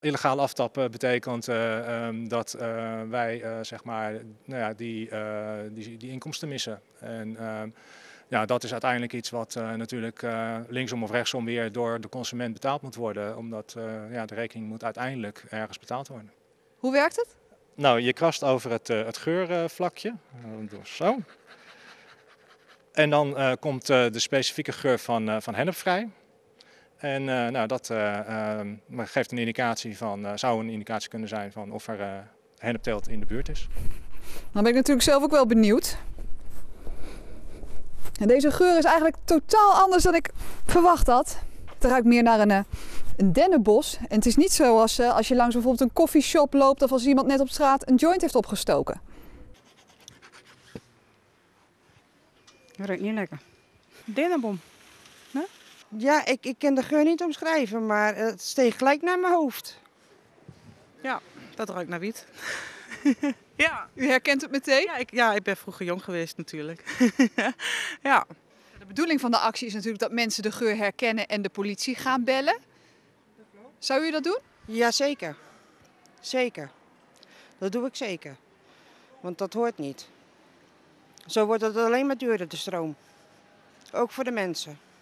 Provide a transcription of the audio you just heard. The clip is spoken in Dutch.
Illegaal aftappen betekent dat wij zeg maar, nou ja, die inkomsten missen. En ja, dat is uiteindelijk iets wat natuurlijk linksom of rechtsom weer door de consument betaald moet worden. Omdat ja, de rekening moet uiteindelijk ergens betaald worden. Hoe werkt het? Nou, je krast over het geurvlakje. Door zo. En dan komt de specifieke geur van hennep vrij. En nou, dat geeft een indicatie van, zou een indicatie kunnen zijn van of er hennepteelt in de buurt is. Dan ben ik natuurlijk zelf ook wel benieuwd. En deze geur is eigenlijk totaal anders dan ik verwacht had. Het ruikt meer naar een dennenbos. En het is niet zoals als je langs bijvoorbeeld een koffieshop loopt of als iemand net op straat een joint heeft opgestoken. Dat ruikt niet lekker. Dennenbom. Ja, ik kan de geur niet omschrijven, maar het steeg gelijk naar mijn hoofd. Ja, dat ruikt naar wiet. Ja. U herkent het meteen? Ja, ik ben vroeger jong geweest natuurlijk. Ja. De bedoeling van de actie is natuurlijk dat mensen de geur herkennen en de politie gaan bellen. Zou u dat doen? Ja, zeker. Zeker. Dat doe ik zeker. Want dat hoort niet. Zo wordt het alleen maar duurder, de stroom. Ook voor de mensen.